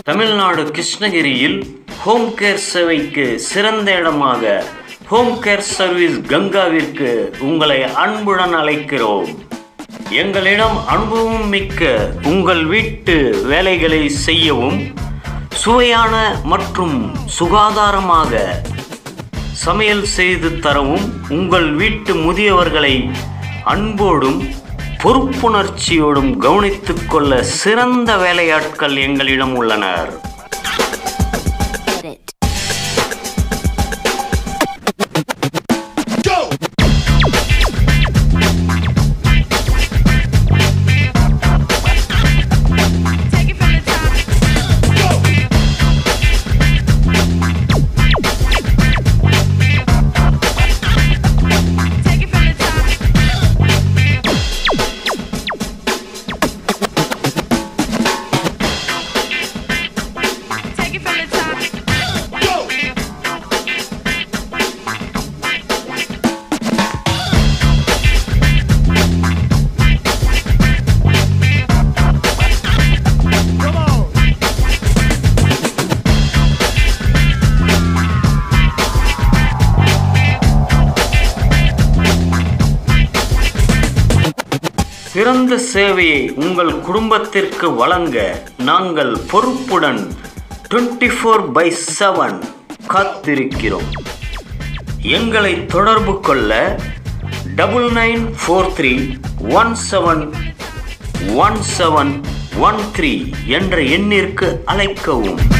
தமிழ்நாடு கிருஷ்ணகிரியில் home care சேவைக்கு சிறந்த இடமாக ஹோம் கேர் சர்வீஸ் கங்காவிற்கு உங்களை அன்புடன் அழைக்கிறோம். எங்களிடம் அனுபவம் மிக்க உங்கள் வீட்டு வேலைகளை செய்யவும் சுவையான மற்றும் சுகாதாரமாக சமையல் செய்து தரவும் உங்கள் வீட்டு முதியவர்களை அன்போடும் பொறுப்புணர்ச்சியோடும் கவனித்துக் கொள்ள சிறந்த வேலையாட்கள் எங்களிடம் உள்ளனர். சிறந்த சேவையை உங்கள் குடும்பத்திற்கு வழங்க நாங்கள் பொறுப்புடன் 24/7 காத்திருக்கிறோம். எங்களை தொடர்பு கொள்ள 9943171713 என்ற எண்ணிற்கு அழைக்கவும்.